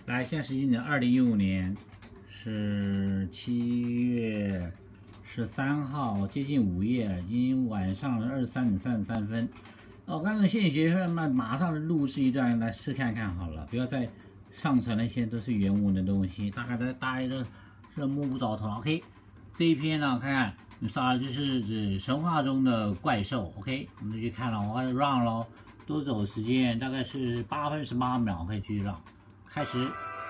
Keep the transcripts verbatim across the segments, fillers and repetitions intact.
来，现在时间是二零一五年是七月十三号，接近午夜，已经晚上二十三点三十三分。哦，刚才现学生们马上录制一段来试看看好了，不要再上传那些都是原文的东西，大概的大家都是摸不着头脑。OK， 这一篇呢，看看你杀就是指神话中的怪兽。OK， 我们就去看了，我开始 run 咯，多走时间大概是八分十八秒，可以继续 run。开始。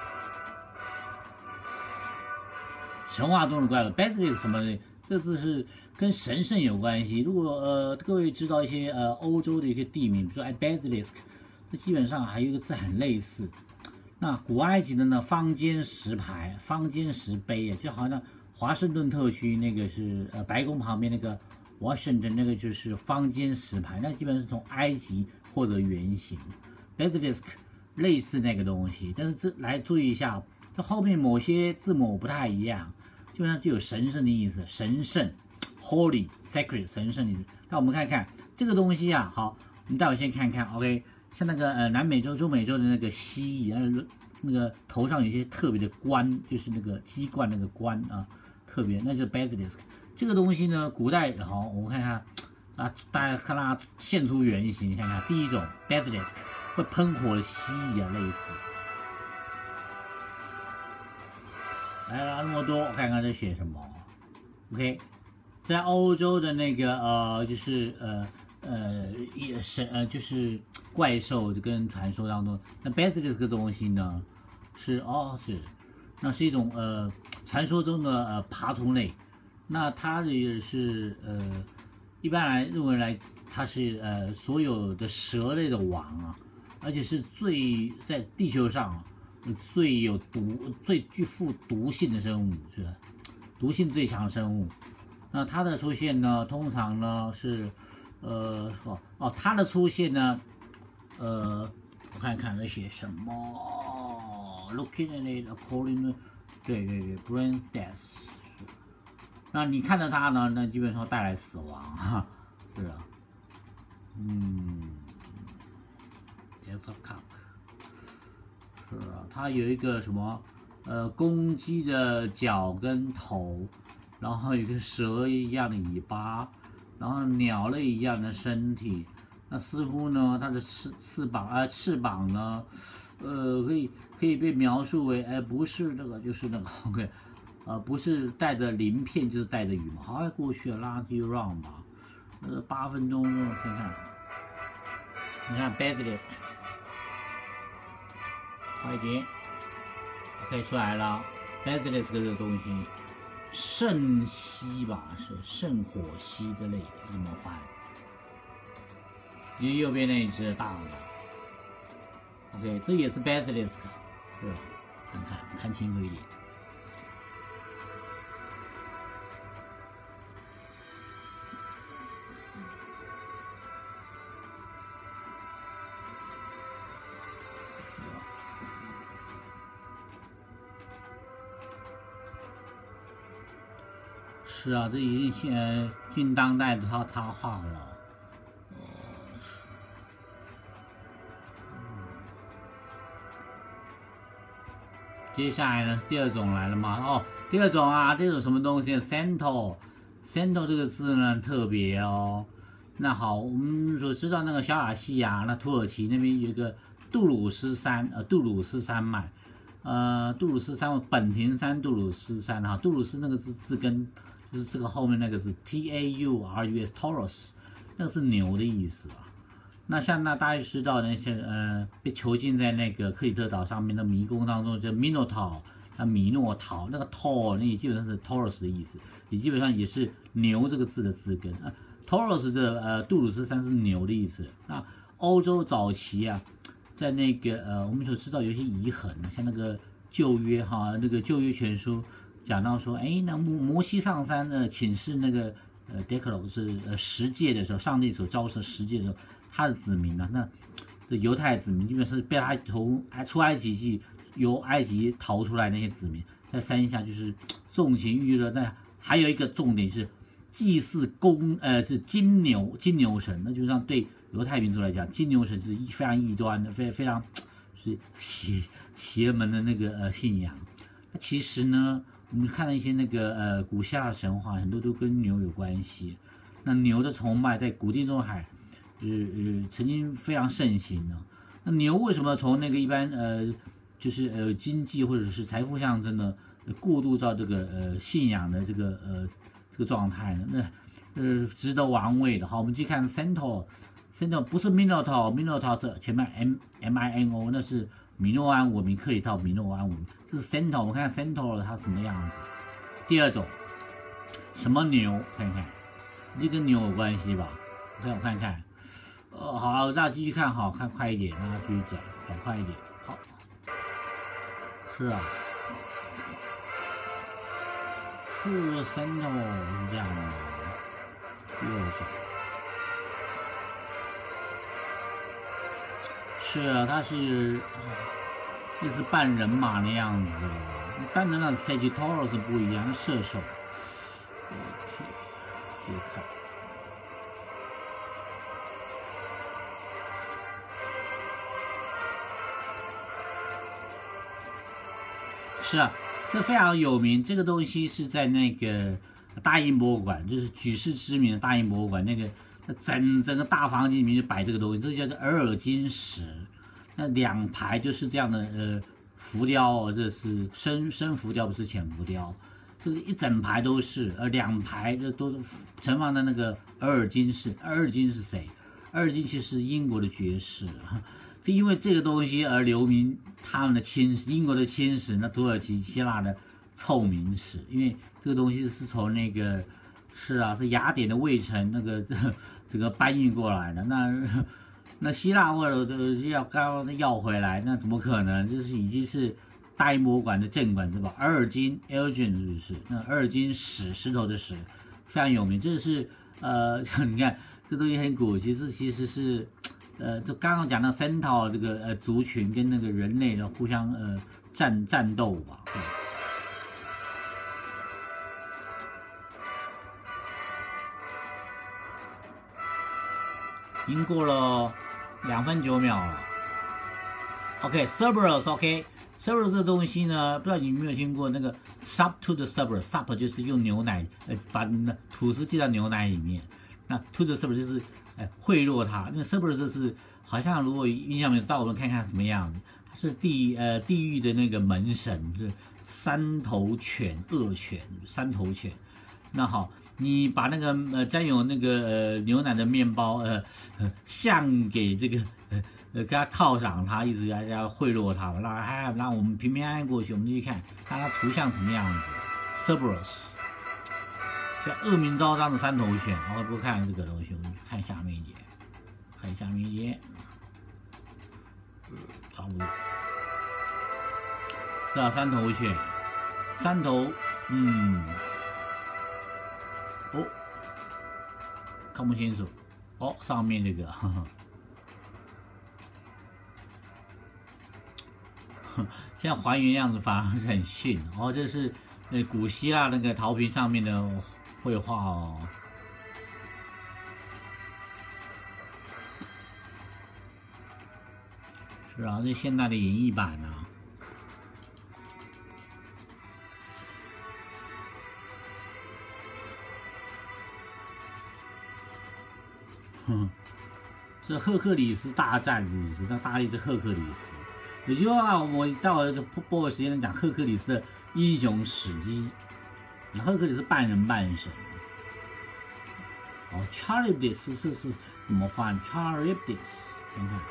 神话中的怪兽 ，basilisk 什么的，这字是跟神圣有关系。如果呃各位知道一些呃欧洲的一些地名，比如说哎 basilisk， 这基本上还有一个字很类似。那古埃及的呢，方尖石牌、方尖石碑啊，就好像华盛顿特区那个是呃白宫旁边那个 Washington 那个就是方尖石牌，那基本上是从埃及获得原型 ，basilisk 类似那个东西，但是这来注意一下，这后面某些字母不太一样。基本上就有神圣的意思，神圣 ，holy sacred 神圣的意思。那我们看看这个东西啊，好，我们待会先看看 ，OK， 像那个呃南美洲、中美洲的那个蜥蜴，那那个头上有一些特别的冠，就是那个鸡冠那个冠啊，特别，那就是 basilisk。这个东西呢，古代好，我们看看啊，大家看它现出原形，你看看第一种 basilisk 会喷火的蜥蜴啊，类似。来了那么多，我看看这写什么。OK， 在欧洲的那个呃，就是呃呃也神呃就是怪兽跟传说当中，那 basilisk 这个东西呢是哦是，那是一种呃传说中的呃爬虫类，那它也是呃一般来认为来它是呃所有的蛇类的王啊，而且是最在地球上啊。最有毒、最具富毒性的生物是吧？毒性最强的生物。那它的出现呢，通常呢是，呃，哦哦，它的出现呢，呃，我看看在写什么 ？Looking at it according to， 对对对 ，brain death。那你看到它呢，那基本上带来死亡哈，是啊，嗯 ，There's a cup。是啊，它有一个什么，呃，公鸡的脚跟头，然后有一个蛇一样的尾巴，然后鸟类一样的身体。那似乎呢，它的翅翅膀啊、呃，翅膀呢，呃，可以可以被描述为，哎，不是那个，就是那个 ，OK， 呃，不是带着鳞片，就是带着羽毛。好，过去了，拉继续 run 吧。呃，八分钟，看看，你看 basilisk。快一点 ，OK 出来了 ，basilisk 这个东西，圣蜥吧，是圣火蜥之类的，怎么翻？因为右边那一只大的 ，OK， 这也是 basilisk， 是吧？看看看清楚一点。是啊，这已经现近当代的他插画了。哦，是。接下来呢，第二种来了吗？哦，第二种啊，这种什么东西 ？Santo，Santo 这个字呢特别哦。那好，我们所知道那个小亚细亚，那土耳其那边有一个杜鲁斯山，呃，杜鲁斯山脉，呃，杜鲁斯山本廷山杜鲁斯山哈，杜鲁斯那个是字根。就是这个后面那个是 T A U R U S Taurus， 那个是牛的意思啊。那像那大家知道那些呃被囚禁在那个克里特岛上面的迷宫当中，就 Minotaur， 那米诺陶那个 Taur 那也基本上是 Taurus 的意思，也基本上也是牛这个字的字根啊。Taurus 这呃杜鲁斯山是牛的意思。那欧洲早期啊，在那个呃我们所知道有一些遗痕，像那个旧约哈，那个旧约全书。讲到说，哎，那摩摩西上山呢，请示那个呃 Decalogue 是呃十诫的时候，上帝所昭示十诫的时候，他的子民呢，那这犹太子民基本是被他从出埃及记由埃及逃出来那些子民，在山下就是纵情娱乐。那还有一个重点是祭祀公呃是金牛金牛神，那就是让对犹太民族来讲，金牛神是非常异端的，非非常是邪邪门的那个呃信仰。那其实呢，我们看了一些那个呃古希腊神话，很多都跟牛有关系。那牛的崇拜在古地中海，呃呃曾经非常盛行呢。那牛为什么从那个一般呃就是呃经济或者是财富象征呢，过渡到这个呃信仰的这个呃这个状态呢？那呃值得玩味的。好，我们去看 Centaur。Centaur 不是 Minotaur，Minotaur 是前面 M M I N O， 那是米诺安文明，克里特米诺安文明。这是 Centaur， 我们看 Centaur 它什么样子。第二种，什么牛？看看，这跟牛有关系吧？让我看看。呃，好，大家继续看，好看快一点，让它继续转，转快一点。好，是啊，是 Centaur 是这样的。第二种。是啊，它是类似半人马那样子的，半人马 Sagittarius 是不一样，射手。OK， 继续看。是啊，这非常有名。这个东西是在那个大英博物馆，就是举世知名的大英博物馆那个。那整整个大房间里面就摆这个东西，这叫做额尔金石。那两排就是这样的呃浮雕哦，这是深深浮雕，不是浅浮雕，就是一整排都是，而两排这都是盛放在那个额尔金石。额尔金是谁？额尔金其实是英国的爵士，就因为这个东西而留名他们的亲史，英国的亲史，那土耳其、希腊的臭名史，因为这个东西是从那个。是啊，是雅典的卫城那个这这个搬运过来的。那那希腊或者要刚刚要回来，那怎么可能？这是已经是大英博物馆的镇馆之宝，额尔金 （Elgin） 是不是？那额尔金石，石头的石，非常有名。这是呃，你看这东西很古，其实其实是呃，就刚刚讲到三套这个呃族群跟那个人类的互相呃战战斗吧。对，已经过了两分九秒了。OK，Cerberus，OK，Cerberus 这东西呢，不知道你有没有听过那个 sup to the Cerberus，sup 就是用牛奶，呃，把那吐司进到牛奶里面。那 to the Cerberus 就是，呃，贿赂他。那 Cerberus 是好像如果印象没有，到我们看看什么样子。它是地呃地狱的那个门神，是三头犬恶犬，三头犬。那好。你把那个呃沾有那个呃牛奶的面包呃呃像给这个呃呃给他犒赏他，一直要要贿赂他，让哎让我们平平安安过去。我们继续看看它图像什么样子 ，Cerberus， 叫恶名昭彰的三头犬。然后不看这个东西，我们看下面一节，看下面一节，差不多是啊，三头犬，三头，嗯。哦，看不清楚。哦，上面这个，呵呵现在还原样子反而是很逊。哦，这是那古希腊那个陶瓶上面的绘画哦。是啊，这现代的演绎版啊。哼，这赫克里斯大战是不是？那大力是赫克里斯。有句话，我待会播播个时间讲赫克里斯的英雄史迹。赫克里斯半人半神。哦 ，Charybdis 是是是怎么翻 ？Charybdis， 看看，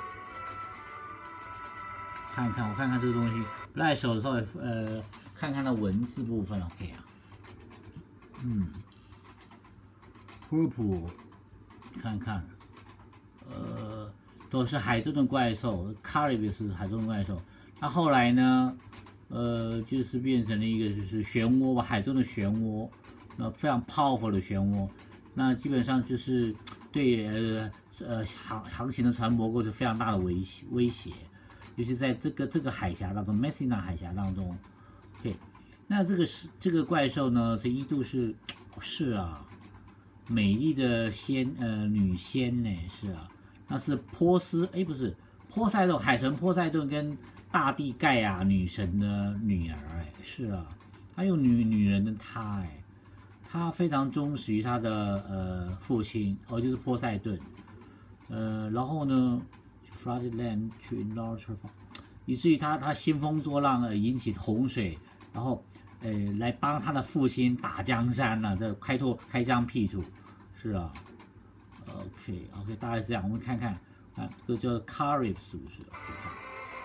看看我看看这个东西，不太熟，稍微呃看看它文字部分 ，OK 啊。嗯 ，Purple。看看，呃，都是海中的怪兽 ，Caribbean 是海中的怪兽。那后来呢，呃，就是变成了一个就是漩涡吧，海中的漩涡，那非常 powerful 的漩涡。那基本上就是对呃呃航航行的船舶构成非常大的威胁威胁，尤其在这个这个海峡当中 ，Messina 海峡当中。OK， 那这个是这个怪兽呢，这一度是是啊。美丽的仙呃女仙呢是啊，那是波斯哎不是波塞冬，海神波塞冬跟大地盖亚女神的女儿，哎，是啊，她有女女人的她，哎，她非常忠实于她的呃父亲，哦，就是波塞顿，呃，然后呢 ，flooded land to enlarge her， 以至于她她兴风作浪，呃，引起洪水，然后呃来帮她的父亲打江山呐、啊，这开拓开疆辟土，是啊。OK OK， 大概是这样，我们看看啊，这个叫 Carib 是不是？我看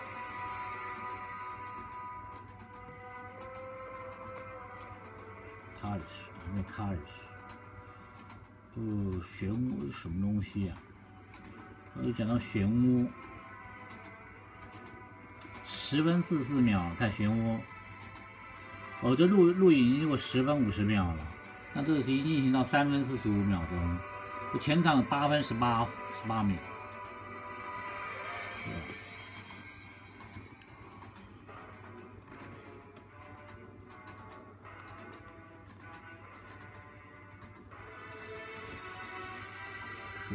Carib， 那 Carib， 呃，漩涡是什么东西啊？又讲到漩涡，十分四十四秒，看漩涡，我、哦、这录录影已经有十分五十秒了，那这个是已经进行到三分四十五秒钟。全场八分十八十八秒，是。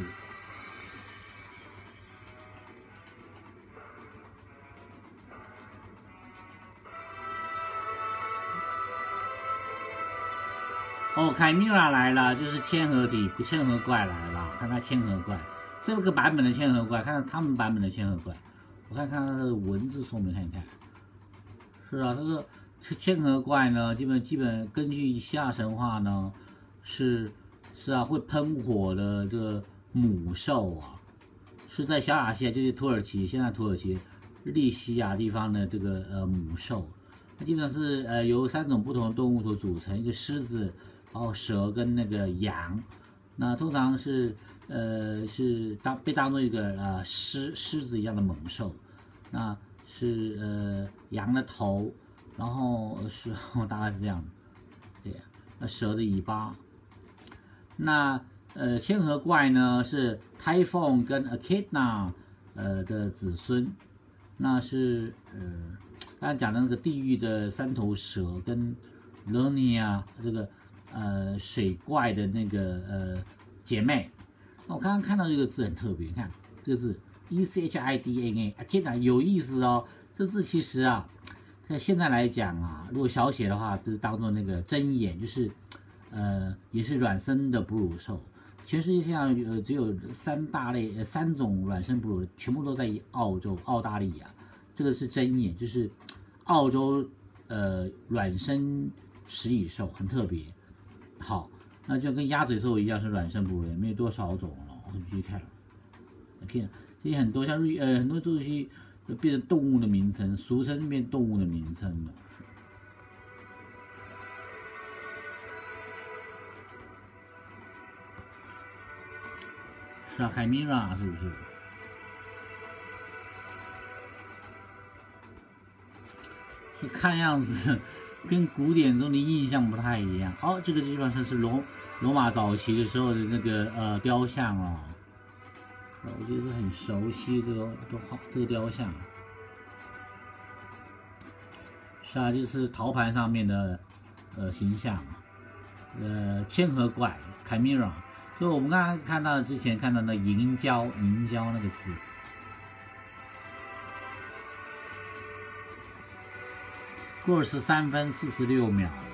哦，凯米拉来了，就是千合体千合怪来了，看它千合怪，这个版本的千合怪，看看他们版本的千合怪，我看看它的文字说明看一看。是啊，这个千合怪呢，基本基本根据希腊神话呢，是是啊会喷火的这个母兽啊，是在小亚细亚，就是土耳其现在土耳其利西亚地方的这个呃母兽，它基本上是呃由三种不同的动物所组成，一个狮子。然后蛇跟那个羊，那通常是呃是当被当做一个呃狮狮子一样的猛兽，那是呃羊的头，然后是大概是这样，对，那蛇的尾巴，那呃千合怪呢是 Typhon 跟 Echidna 呃的子孙，那是呃刚才讲的那个地狱的三头蛇跟 Lernia 这个。呃，水怪的那个呃姐妹，那我刚刚看到这个字很特别，看这个字 E C H I D N A， 天哪，有意思哦。这字其实啊，在现在来讲啊，如果小写的话，就是当做那个针眼，就是呃也是卵生的哺乳兽。全世界上呃只有三大类，呃三种卵生哺乳，全部都在澳洲、澳大利亚。这个是针眼，就是澳洲呃卵生食蚁兽，很特别。好，那就跟鸭嘴兽一样是卵生哺乳，没有多少种了。我们继续看，看这些很多像瑞呃很多东西都变成动物的名称，俗称变动物的名称了。是啊，海米拉是不是？这看样子。跟古典中的印象不太一样。哦，这个地方是罗罗马早期的时候的那个呃雕像哦，我觉得很熟悉这个这画这个雕像。是啊，就是陶盘上面的呃形象，呃千合怪 Chimera， 就我们刚刚看到之前看到那银胶银胶那个字。过了十三分四十六秒了。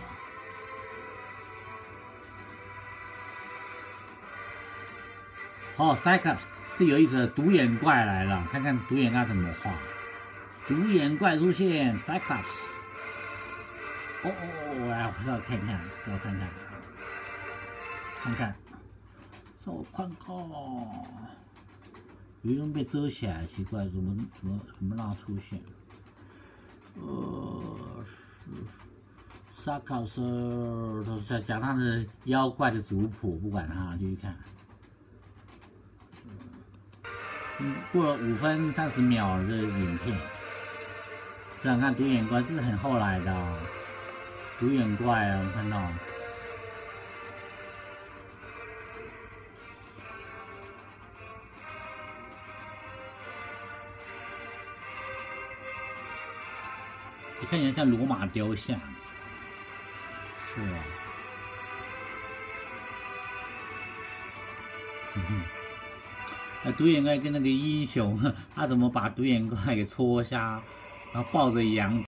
哦 ，Cyclops 这有意思，独眼怪来了，看看独眼怪怎么画。独眼怪出现 ，Cyclops。哦哦哦，我来，我要看看，让我看看，看看，让我看看，有人被遮起来，奇怪，怎么怎么怎么让它出现？呃，是萨考斯都是在讲他的妖怪的族谱，不管他，继续看。嗯，过了五分三十秒的影片，想想看独眼怪，这是很后来的、哦、独眼怪啊，我们看到。看起来像罗马雕像，是啊，嗯哼， 呃，独眼怪跟那个英雄，他怎么把独眼怪给戳瞎，然后抱着羊